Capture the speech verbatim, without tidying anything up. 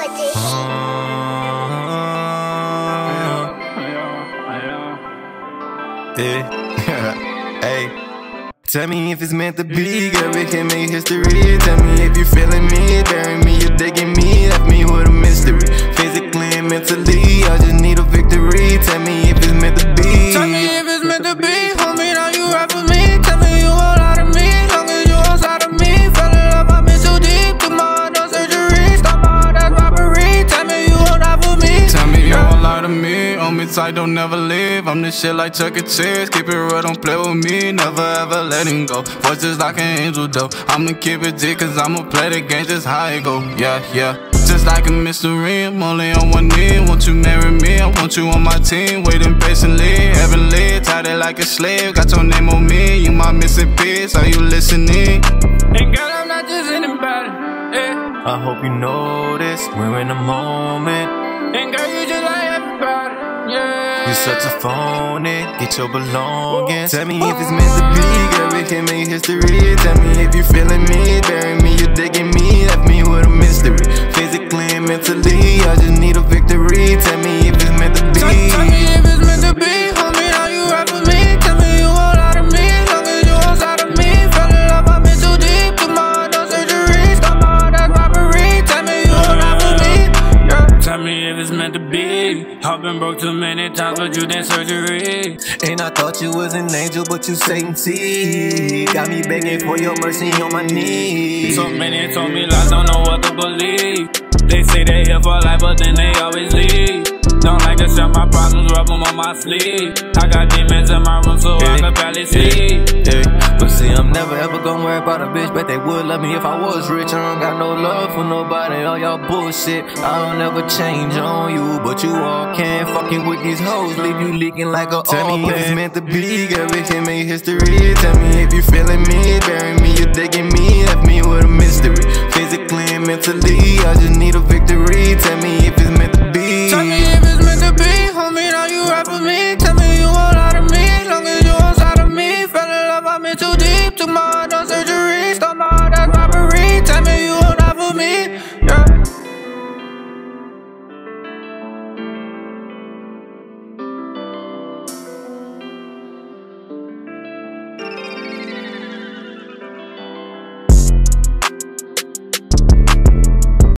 Yeah. Hey, tell me if it's meant to be, girl, we can make history. Tell me if you feeling me, bury me, you digging me, left me with a mystery. Physically and mentally, I just need a victory. Tell me if it's meant to be. Tell me if it's meant to be, homie, now you rap for me. Tell me you won't lie to me, long as you outside of me. Fell in love, I've been so deep, took my heart, no surgery. Stop my heart, that's robbery. Tell me you won't lie for me. Tell me you won't lie to me, on me tight, don't never leave. I'm this shit like Chuck E. Cheese, keep it real, don't play with me. Never ever letting go, voice just like an angel though. I'ma keep it G, cause I'ma play the game just how it go. Yeah, yeah, just like a mystery, I'm only on one knee. Won't you marry me? I want you on my team. Waiting patiently, heavenly, tied it like a slave. Got your name on me, you my missing piece. Are you listening? And girl, I'm not just anybody, yeah. I hope you know this, we're in the moment. And girl, you just like everybody, yeah. You're such a phony, get your belongings. Tell me if it's meant to be, girl, we can make history. Tell me if you feeling me, bury me, you digging me, left me with a mystery. Physically and mentally, I just need a victory. Tell me if it's meant to be. Tell me if it's meant to be, homie, now you rap for me. Tell me you won't lie to me, long as you outside of me. Fell in love, I've been so deep, took my heart, no surgery. Stop my heart, that's robbery. Tell me you won't lie for me, yeah. Tell me if it's meant to be. I've been broke too many times, but you did surgery. And I thought you was an angel, but you Satan seed. Got me begging for your mercy on my knees. So many told me lies, don't know what to believe. They say they here for life, but then they always leave. Don't like to share my problems, rub them on my sleeve. I got demons in my room, so hey, I can barely sleep. Hey, hey. But see, I'm never ever gonna worry about a bitch, but they would love me if I was rich. I don't got no love for nobody, all y'all bullshit. I don't ever change on you, but you all can. Fucking with these hoes, leave you leaking like a Tell me if it's meant to be, girl, we can make history. Tell me if